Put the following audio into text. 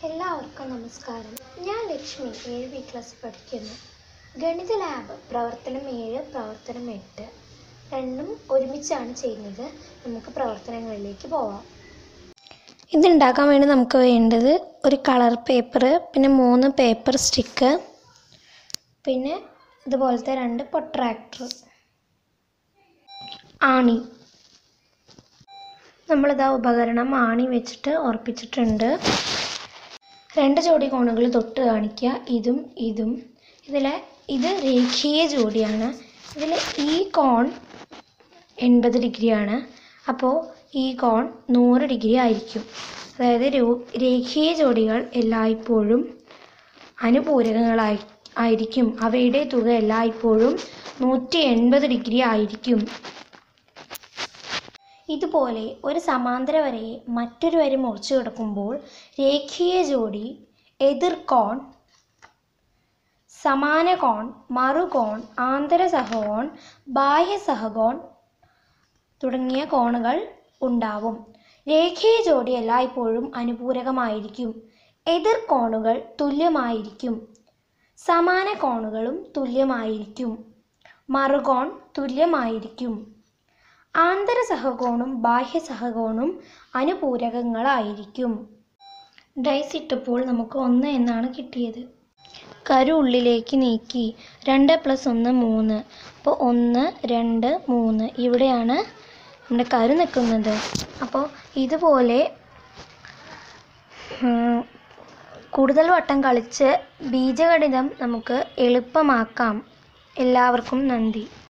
എല്ലാവർക്കും നമസ്കാരം. ഞാൻ ലക്ഷ്മി 7 ക്ലാസ് പഠിക്കുന്നു. ഗണിത ലാബ് പ്രവർത്തനം 7, പ്രവർത്തനം 8 രണ്ടും ഒരുമിച്ചാണ് ചെയ്യുന്നത്. നമുക്ക് പ്രവർത്തനങ്ങളിലേക്ക് പോവാം. ഇതുണ്ടാക്കാൻ വേണ്ടി നമുക്ക് വേണ്ടത് ഒരു കളർ പേപ്പർ, പിന്നെ 3 പേപ്പർ സ്റ്റിക്ക്, പിന്നെ ഇതുപോലത്തെ 2 പ്രൊട്രാക്ടർ, ആണി. നമ്മളിതാ ഉപകരണം ആണി വെച്ചിട്ട് ഉറപ്പിച്ചിട്ടുണ്ട്. 2 ജോഡി കോണുകൾ തൊട്ട് കാണിക്കുക, ഇതും ഇതും. ഇത് രേഖീയ ജോഡിയാണ്. ഇതിൽ ഈ കോൺ 80 ഡിഗ്രിയാണ്, അപ്പോൾ ഈ കോൺ 100 ഡിഗ്രി ആയിരിക്കും. അതായത് രേഖീയ ജോഡികൾ എല്ലായ്പ്പോഴും അനുപൂരകങ്ങളായിരിക്കും. അവയുടെ തുക എല്ലായ്പ്പോഴും 180 ഡിഗ്രി ആയിരിക്കും. ഇതുപോലെ ഒരു സമാന്തര വരയെ മറ്റൊരു വര മുറിച്ചു കിടക്കുമ്പോൾ രേഖീയ ജോഡി, എതിർകോൺ, സമാന കോൺ, മറുകോൺ, ആന്തര സഹകോൺ, ബാഹ്യ സഹകോൺ തുടങ്ങിയ കോണുകൾ ഉണ്ടാവും. രേഖീയ ജോഡി എല്ലായ്പ്പോഴും അനുപൂരകമായിരിക്കും. എതിർകോണുകൾ തുല്യമായിരിക്കും. സമാന കോണുകളും തുല്യമായിരിക്കും. മറുകോൺ തുല്യമായിരിക്കും. ആന്തര സഹകോണും ബാഹ്യ സഹകോണും അനുപൂരകങ്ങളായിരിക്കും. ഡൈസ് ഇട്ടപ്പോൾ നമുക്ക് 1 എന്നാണ് കിട്ടിയത്. കരു ഉള്ളിലേക്ക് നീക്കി. 2 + 1 3. അപ്പോൾ 1 2 3 ഇവിടെയാണ് നമ്മുടെ കരു നിൽക്കുന്നത്. അപ്പോൾ ഇതുപോലെ കൂടുതൽ വട്ടം കളിച്ച് ബീജഗണിതം നമുക്ക് എളുപ്പമാക്കാം. എല്ലാവർക്കും നന്ദി.